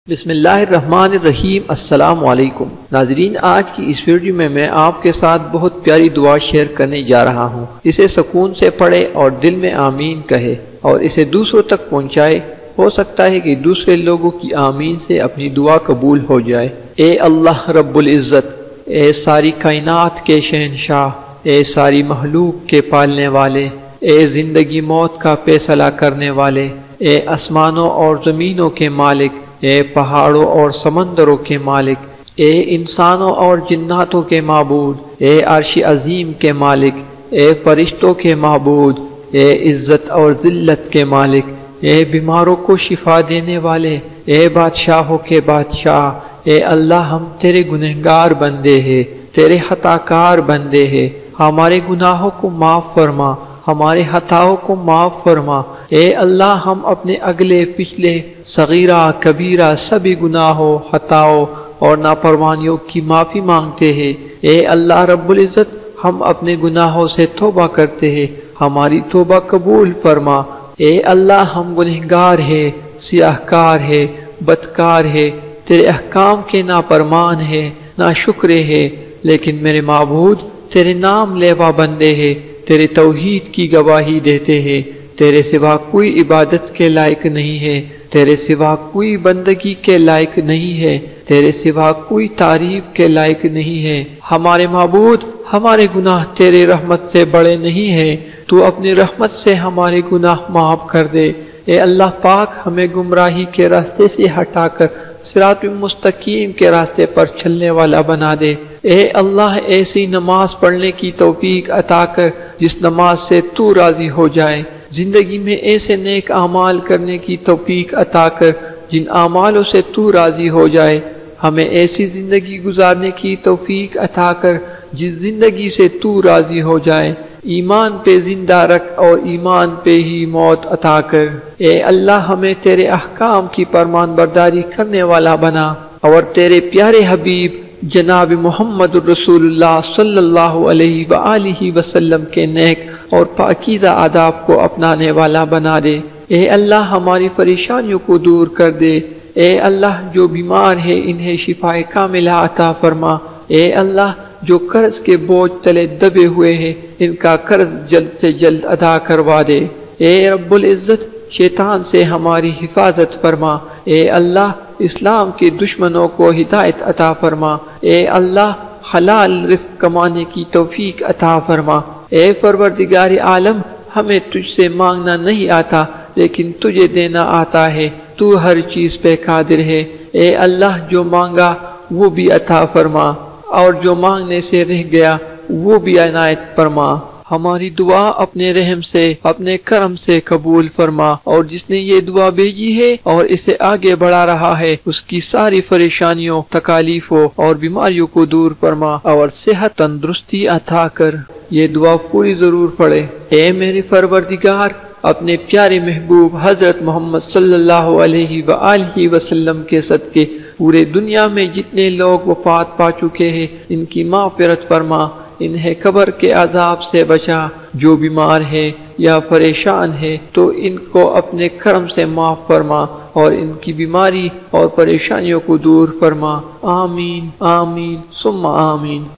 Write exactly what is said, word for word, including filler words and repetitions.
بسم اللہ الرحمن الرحیم۔ السلام علیکم ناظرین، آج کی اس ویڈیو میں میں آپ کے ساتھ بہت پیاری دعا شیئر کرنے جا رہا ہوں۔ اسے سکون سے پڑھے اور دل میں آمین کہے اور اسے دوسروں تک پہنچائے۔ ہو سکتا ہے کہ دوسرے لوگوں کی آمین سے اپنی دعا قبول ہو جائے۔ اے اللہ رب العزت، اے ساری کائنات کے شہنشاہ، اے ساری مخلوق کے پالنے والے، اے زندگی موت کا فیصلہ کرنے والے، اے آسمانوں اور زمینوں کے مالک، اے پہاڑوں اور سمندروں کے مالک، اے انسانوں اور جناتوں کے معبود، اے عرش عظیم کے مالک، اے فرشتوں کے معبود، اے عزت اور ذلت کے مالک، اے بیماروں کو شفا دینے والے، اے بادشاہوں کے بادشاہ، اے اللہ ہم تیرے گنہگار بندے ہیں، تیرے خطا کار بندے ہیں، ہمارے گناہوں کو معاف فرما، ہمارے خطاؤں کو معاف فرما۔ اے اللہ ہم اپنے اگلے پچھلے صغیرہ کبیرہ سبھی گناہوں، خطاؤں اور نافرمانیوں کی معافی مانگتے ہیں۔ اے اللہ رب العزت، ہم اپنے گناہوں سے توبہ کرتے ہیں، ہماری توبہ قبول فرما۔ اے اللہ ہم گنہگار ہیں، سیاہ کار ہیں، بدکار ہیں، تیرے احکام کے نافرمان ہیں، ناشکرے ہیں، لیکن میرے معبود تیرے نام لیوا بندے ہیں، تیرے توحید کی گواہی دیتے ہیں۔ تیرے سوا کوئی عبادت کے لائق نہیں ہے، تیرے سوا کوئی بندگی کے لائق نہیں ہے، تیرے سوا کوئی تعریف کے لائق نہیں ہے۔ ہمارے معبود، ہمارے گناہ تیرے رحمت سے بڑے نہیں ہیں، تو اپنی رحمت سے ہمارے گناہ معاف کر دے۔ اے اللہ پاک، ہمیں گمراہی کے راستے سے ہٹا کر صراط مستقیم کے راستے پر چلنے والا بنا دے۔ اے اللہ ایسی نماز پڑھنے کی توفیق عطا کر جس نماز سے تو راضی ہو جائے۔ زندگی میں ایسے نیک اعمال کرنے کی توفیق عطا کر جن اعمالوں سے تو راضی ہو جائے۔ ہمیں ایسی زندگی گزارنے کی توفیق عطا کر جس زندگی سے تو راضی ہو جائے۔ ایمان پہ زندہ رکھ اور ایمان پہ ہی موت عطا کر۔ اے اللہ ہمیں تیرے احکام کی فرمان برداری کرنے والا بنا اور تیرے پیارے حبیب جناب محمد الرسول اللہ صلی اللہ علیہ وآلہ وسلم کے نیک اور پاکیزہ آداب کو اپنانے والا بنا دے۔ اے اللہ ہماری پریشانیوں کو دور کر دے۔ اے اللہ جو بیمار ہے انہیں شفا کاملہ عطا فرما۔ اے اللہ جو قرض کے بوجھ تلے دبے ہوئے ہیں ان کا قرض جلد سے جلد ادا کروا دے۔ اے رب العزت شیطان سے ہماری حفاظت فرما۔ اے اللہ اسلام کے دشمنوں کو ہدایت عطا فرما۔ اے اللہ حلال رزق کمانے کی توفیق عطا فرما۔ اے پروردگار عالم، ہمیں تجھ سے مانگنا نہیں آتا لیکن تجھے دینا آتا ہے، تو ہر چیز پہ قادر ہے۔ اے اللہ جو مانگا وہ بھی عطا فرما اور جو مانگنے سے رہ گیا وہ بھی عنایت فرما۔ ہماری دعا اپنے رحم سے، اپنے کرم سے قبول فرما، اور جس نے یہ دعا بھیجی ہے اور اسے آگے بڑھا رہا ہے اس کی ساری پریشانیوں، تکالیفوں اور بیماریوں کو دور فرما اور صحت تندرستی عطا کر۔ یہ دعا پوری ضرور پڑھے۔ اے میرے پروردگار، اپنے پیارے محبوب حضرت محمد صلی اللہ علیہ وآلہ وسلم کے صدقے پورے دنیا میں جتنے لوگ وفات پا چکے ہیں ان کی مغفرت فرما، انہیں قبر کے عذاب سے بچا۔ جو بیمار ہے یا پریشان ہے تو ان کو اپنے کرم سے معاف فرما اور ان کی بیماری اور پریشانیوں کو دور فرما۔ آمین آمین ثم آمین۔